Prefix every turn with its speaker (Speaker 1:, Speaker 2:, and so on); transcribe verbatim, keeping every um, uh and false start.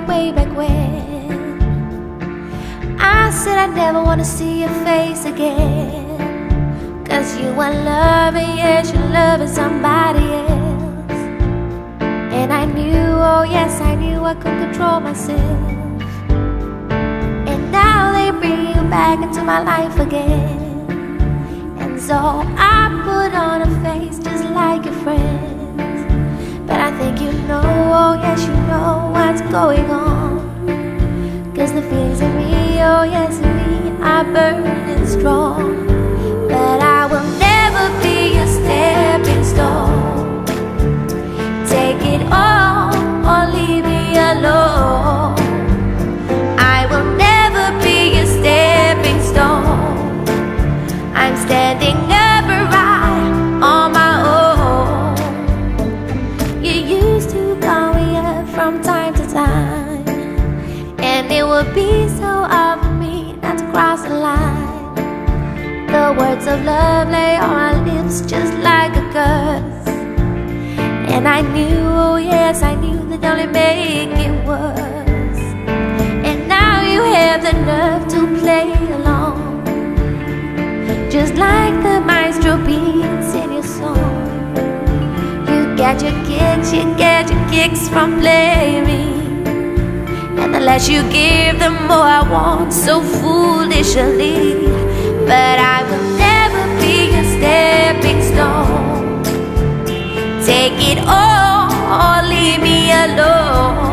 Speaker 1: way back when. I said I never wanna see your face again, 'cause you are loving, yes, you're loving somebody else. And I knew, oh yes, I knew I couldn't control myself. And now they bring you back into my life again. And so I put on a face just like your friends. But I think you know, oh yes, you know what's going on. 'Cause the feelings in me, oh yes, in me are burning strong. But I will never be a stepping stone. Take it all or leave me alone. I will never be a stepping stone. I'm standing upright on my own. You used to call me up from time to time, and it would be so hard for me not to cross the line. The words of love lay on my lips just like a curse. And I knew, oh yes, I knew that only make it worse. And now you have the nerve to play along, just like the maestro beats in your song. You get your kicks, you get your kicks from playing me. And the less you give, the more I want so foolishly. But I will never be a stepping stone. Take it all or leave me alone.